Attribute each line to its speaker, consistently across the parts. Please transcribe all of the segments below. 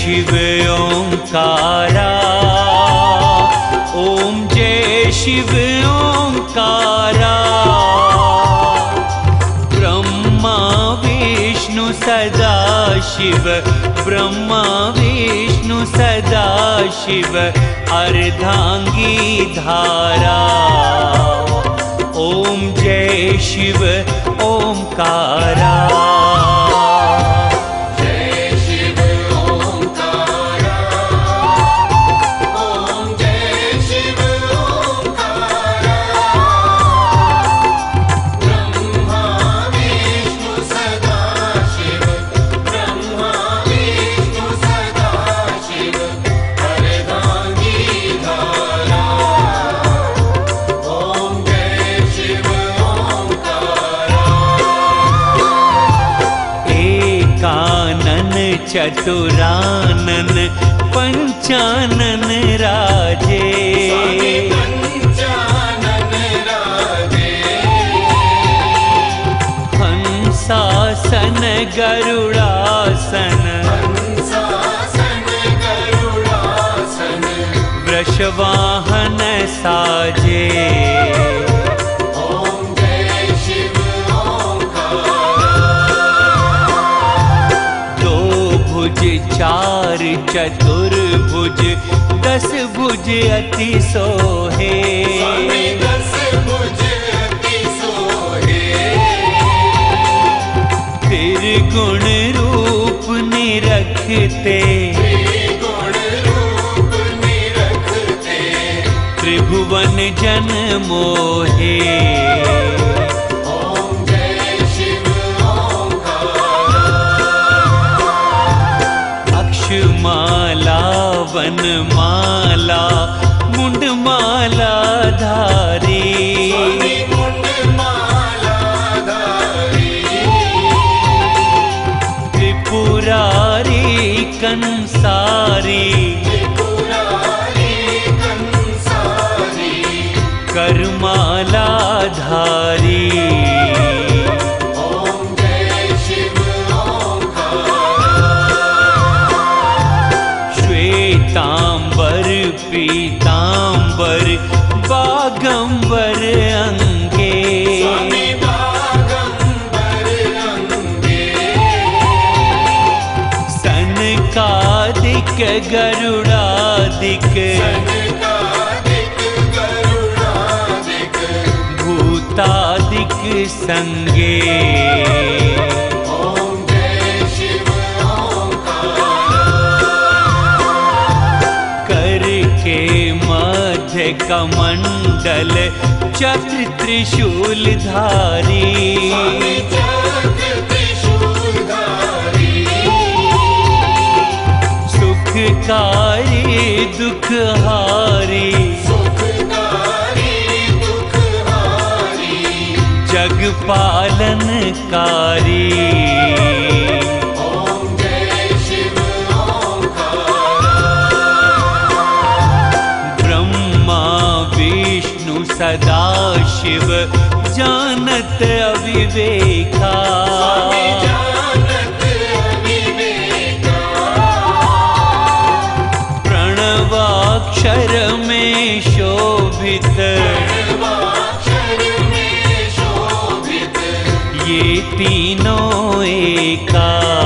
Speaker 1: शिव ओंकारा, ओम जय शिव ओंकारा। ब्रह्मा विष्णु सदा शिव, ब्रह्मा विष्णु सदा शिव, अर्धांगी धारा। ओम जय शिव ओंकारा। चतुरानन पंचानन राजे, हंसासन गरुड़ासन, वृषवाहन साजे। चार चतुर्भुज, 10 भुज अति सोहे। त्रिगुण रूप निरखते, त्रिभुवन जन मोहे। माला वन माला मुंड माला धारी, त्रिपुरारी कंसारी, करमाला धारी। श्वेतांबर पीतांबर बागंबर अंगे, सनकादिक गरुड़ादिक, भूतादिक संगे। कमंडल चक्र त्रिशूल धारी, सुखकारी दुखहारी, जग पालनकारी। सदा शिव जानत अविवेका, प्रणवाक्षर में शोभित, ये तीनों एका।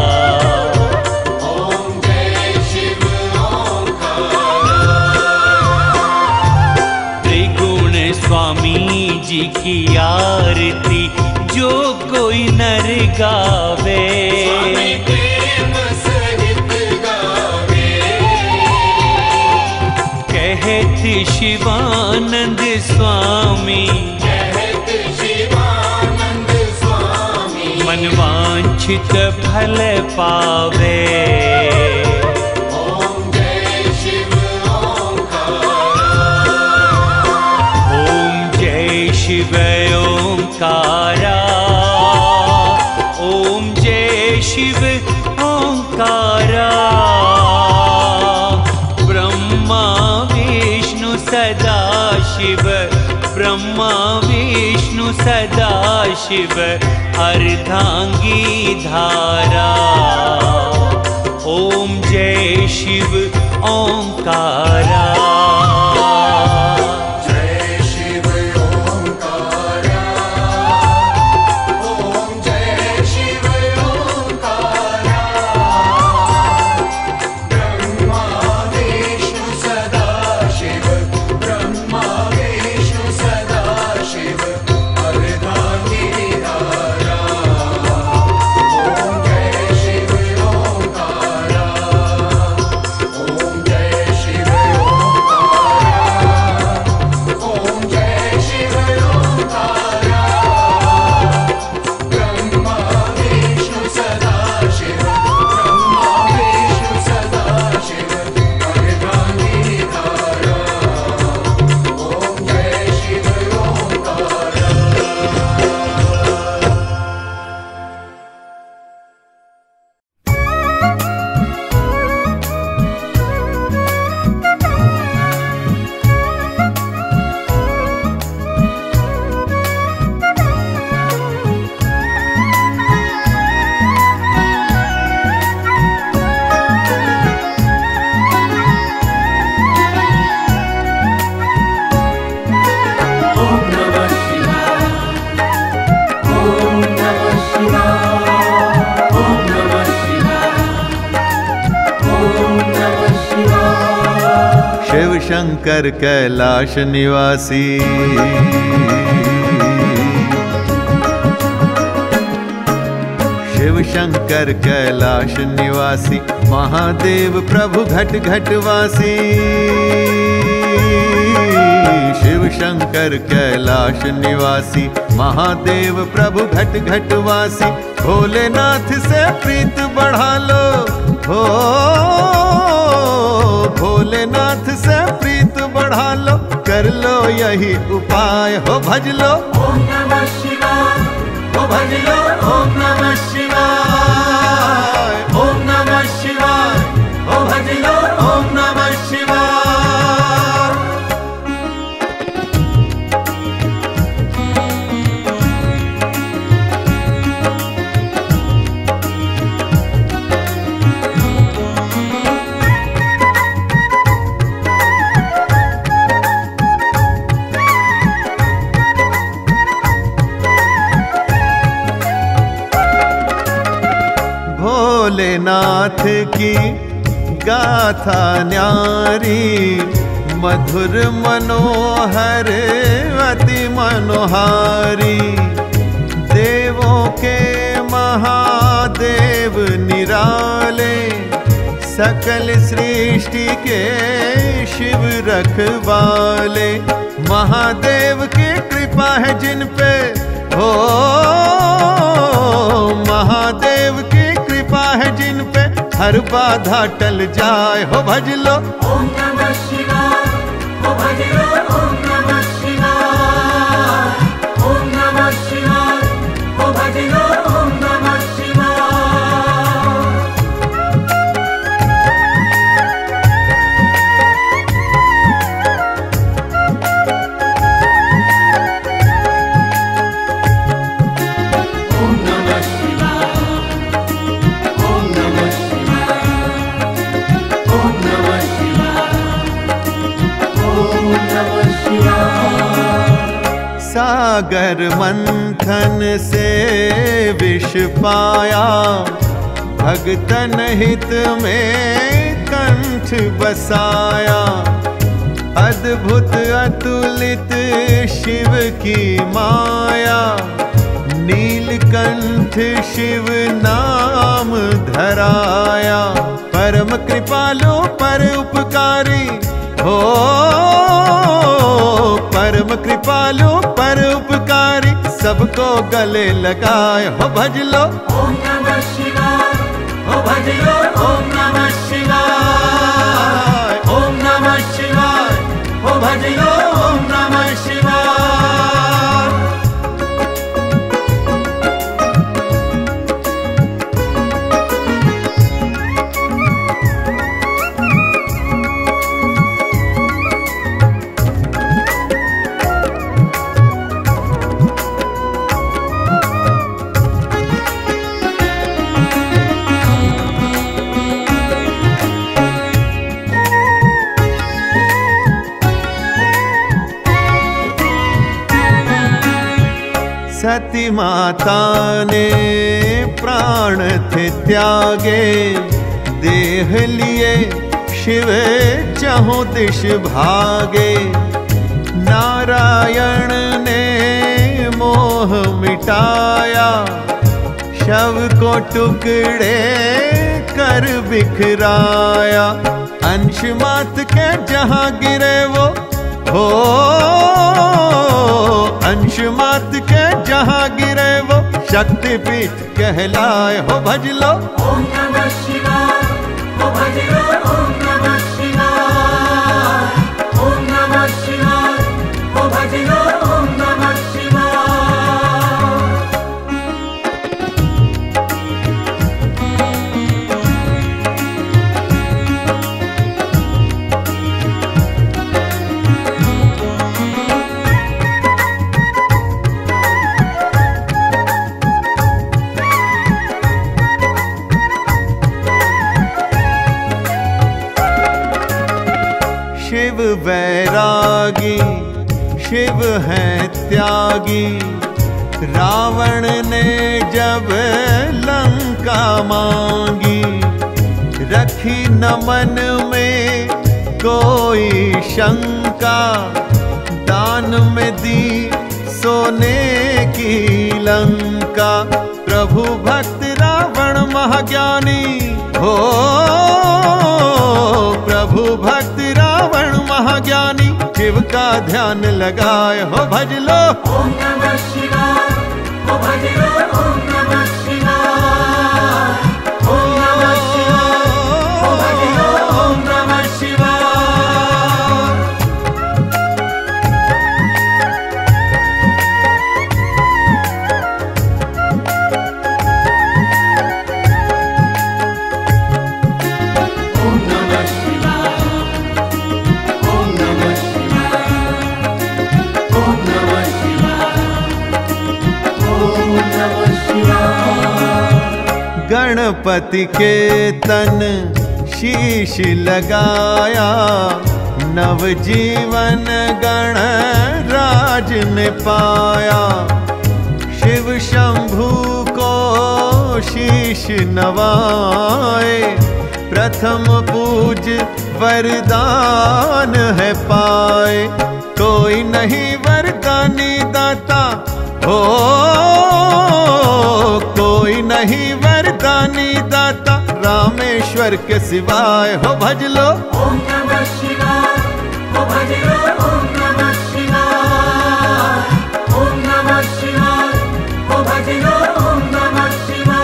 Speaker 1: स्वामी जी की आरती जो कोई नर गावे, कहते शिवानंद स्वामी, मनवांछित फल पावे। शिव ओंकारा, ओम जय शिव ओंकारा। ब्रह्मा विष्णु सदा शिव, ब्रह्मा विष्णु सदा शिव, अर्धांगी धारा। ओम जय ओंकारा।
Speaker 2: शिव शंकर कैलाश निवासी, शिव शंकर कैलाश निवासी, महादेव प्रभु घट घट वासी। शिव शंकर कैलाश निवासी, महादेव प्रभु घट घट वासी। भोलेनाथ से प्रीत बढ़ा लो हो, भोलेनाथ से प्रीत बढ़ा लो, कर लो यही उपाय हो, भज लो
Speaker 3: ओम नमः शिवाय,
Speaker 2: हो भज लो ओम नमः शिवाय,
Speaker 3: ओम नमः शिवाय,
Speaker 2: हो भज लो ओम नमः शिवाय। भोलेनाथ की गाथा न्यारी, मधुर मनोहर अति मनोहारी। देवों के महादेव निराले, सकल सृष्टि के शिव रखवाले। महादेव की कृपा है जिन पे हो, महादेव की कृपा है जिन पे, हर बाधा टल जाए हो, भज लो
Speaker 3: ओम नमः शिवाय, ओ भज लो ओम नमः शिवाय, ओम नमः शिवाय, ओ भज लो ओम नमः शिवाय। ओम नमः शिवाय, ओम नमः शिवाय, ओम नमः शिवाय, ओम नमः शिवाय।
Speaker 2: सागर मंथन से विष पाया, भगतन हित में कंठ बसाया। अद्भुत अतुलित शिव की माया, नीलकंठ शिव नाम धराया। परम कृपालु पर उपकारी हो, परम कृपालु पर उपकारी, सबको गले लगाए हो, भज लो
Speaker 3: ओम नमः शिवाय,
Speaker 2: हो भज लो ओम नमः शिवाय,
Speaker 3: ओम नमः शिवाय,
Speaker 2: हो भज लो ओम नमः शिवाय। सती माता ने प्राण थे त्यागे, देह लिए शिव चहुं दिश भागे। नारायण ने मोह मिटाया, शव को टुकड़े कर बिखराया। अंश मात के जहाँ गिरे वो हो, अंश मात के जहाँ गिरे वो शक्तिपीठ कहलाए हो। भज लो
Speaker 3: ओम नमः शिवाय, ओ भज लो ओम नमः शिवाय, ओम नमः शिवाय, ओ भज लो ओम नमः शिवाय।
Speaker 2: शिव वैरागी, शिव है त्यागी। रावण ने जब लंका मांगी, रखी न मन में कोई शंका। दान में दी सोने की लंका। प्रभु भक्त रावण महाज्ञानी हो, प्रभु भक्त रावण महाज्ञानी। शिव का ध्यान लगाए हो। भज लो
Speaker 3: ओम नमः शिवाय, ओ भज लो ओम नमः शिवाय, ओम नमः शिवाय, ओ भज लो ओम नमः शिवाय। ओम नमः शिवाय, ओम नमः शिवाय, ओम नमः शिवाय, ओम नमः शिवाय।
Speaker 2: गणपति के तन शीश लगाया, नवजीवन गण राज ने पाया। शिव शंभु को शीश नवाए, प्रथम पूज वरदान है पाए। कोई नहीं वरदानी दाता हो, कोई नहीं वरदानी दाता रामेश्वर के सिवाय हो। भज लो
Speaker 3: ओम नमः शिवाय, ओ भज लो ओम नमः शिवाय, ओम नमः शिवाय, ओ भज लो ओम नमः शिवाय।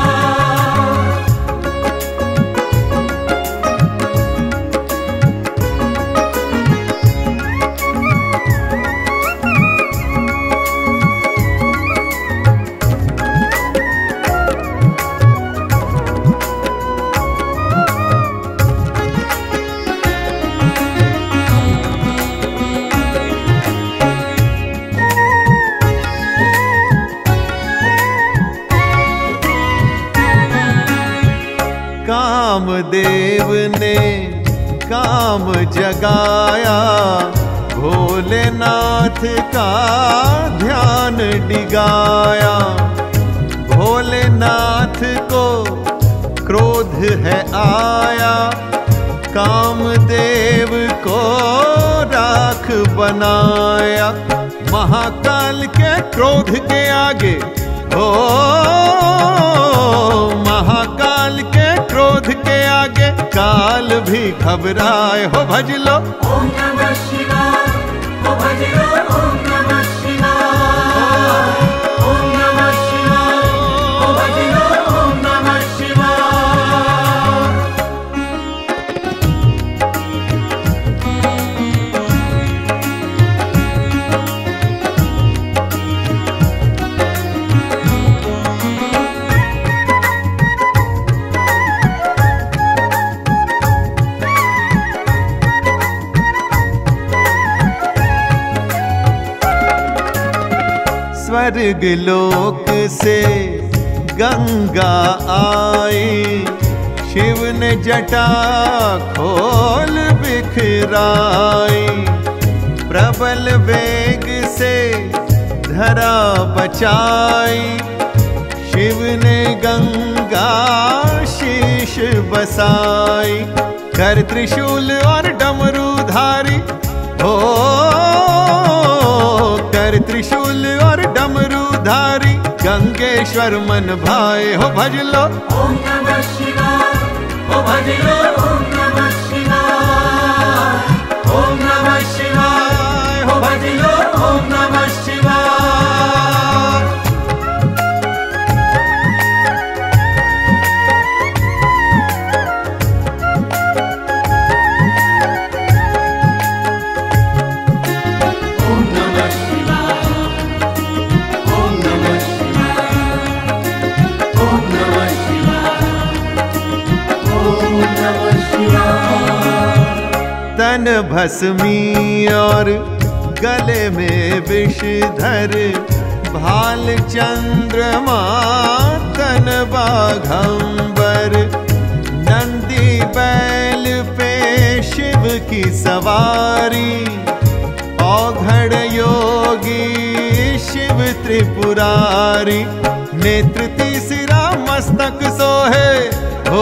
Speaker 2: कामदेव ने काम जगाया, भोलेनाथ का ध्यान डिगाया। भोलेनाथ को क्रोध है आया, कामदेव को राख बनाया। महाकाल के क्रोध के आगे हो, महाकाल के क्रोध के आगे काल भी घबराए हो। भज लो
Speaker 3: ओम नमः शिवाय, ओ भज लो ओम नमः शिवाय, ओम नमः शिवाय, ओ भज लो ओम नमः शिवाय।
Speaker 2: स्वर्ग लोक से गंगा आई, शिव ने जटा खोल बिखराई। प्रबल वेग से धरा बचाई, शिव ने गंगा शीश बसाई। कर त्रिशूल और डमरूधारी हो, कर त्रिशूल और डमरूधारी, गंगेश्वर मन भाए हो भज लो
Speaker 3: ओम नमः शिवाय, ओ भज लो ओम नमः शिवाय, ओम नमः शिवाय, ओ भज लो ओम नमः शिवाय। ओम नमः शिवाय, ओम नमः शिवाय, ओम नमः शिवाय, ओम नमः शिवाय।
Speaker 2: तन भस्मी और गले में विषधर, भाल चंद्रमा तन बाघंबर, नंदी बैल पे शिव की सवारी, औघड़ योगी शिव त्रिपुरारी। नेत्र तीसरा मस्तक सोहे हो,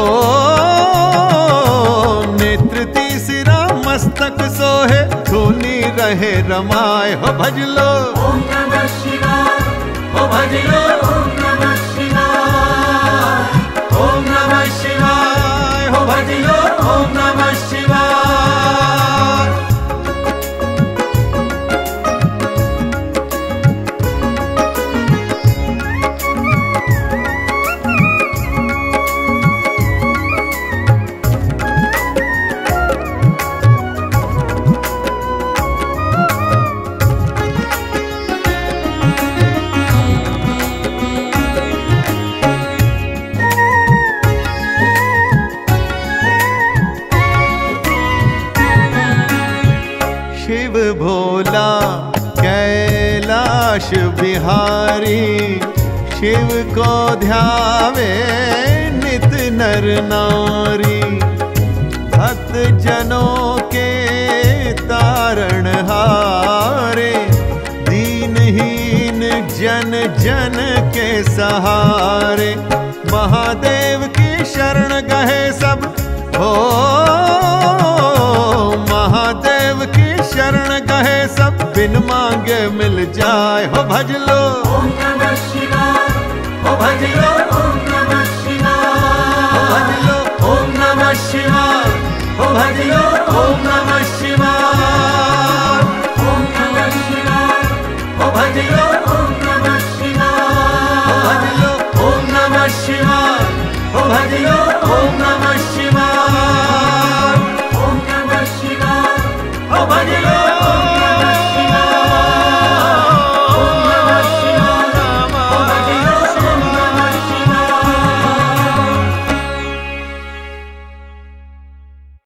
Speaker 2: नेत्र तीसरा मस्तक सोहे, धुनी रहे रमाए हो भज लो
Speaker 3: ओम नमः शिवाय, ओ भज लो ओम नमः शिवाय, ओम नमः शिवाय, ओ भज लो ओम नमः शिवाय।
Speaker 2: शिव भोला कैलाश बिहारी, शिव को ध्यावे नित नर नारी। भक्त जनों के तारण हारे, दीनहीन जन जन के सहारे। महादेव की शरण गए सब हो, महादेव की शरण गए सब, बिन मांगे मिल जाए हो भज लो
Speaker 3: ओम नमः शिवाय, ओ भज लो ओम नमः शिवाय,
Speaker 2: हो भज लो
Speaker 3: ओम नमः शिवाय, ओ भज लो ओम नमः शिवाय, ओम नमः शिवाय, ओ भज लो ओम नमः शिवाय,
Speaker 2: हो भज लो
Speaker 3: ओम नमः शिवाय, ओ भज लो